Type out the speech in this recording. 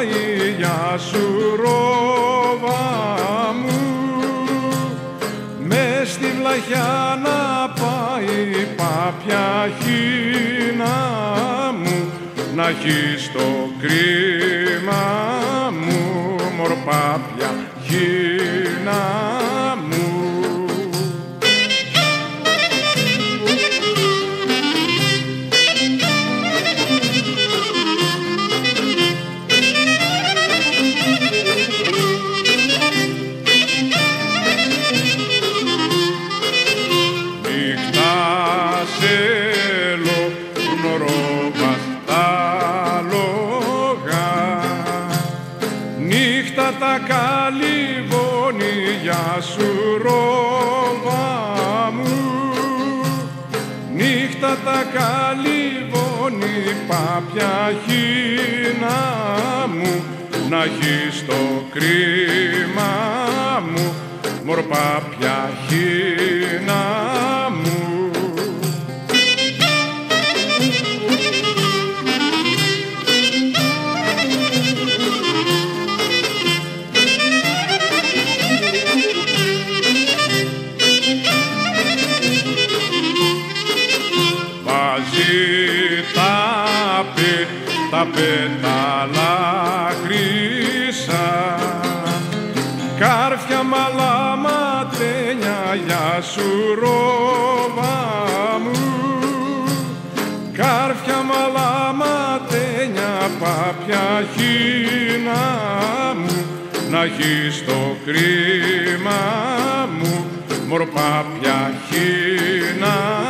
πάει, γεια σου ρόβα μου, μες στη βλαχιά να πάει πάπια χίνα μου, να έχεις το κρίμα μου, μορπάπια χίνα μου. Νύχτα τα καλυβώνει, γεια σου ρόβα μου, νύχτα τα καλυβώνει πάπια χίνα μου, να έχεις το κρίμα μου, μορπάπια χίνα μου. Τα πέταλα χρυσά, κάρφια μαλαματένια, γεια σου ρόβα μου, κάρφια μαλαματένια, πάπια χίνα μου, να έχεις το κρίμα μου, μορπάπια χίνα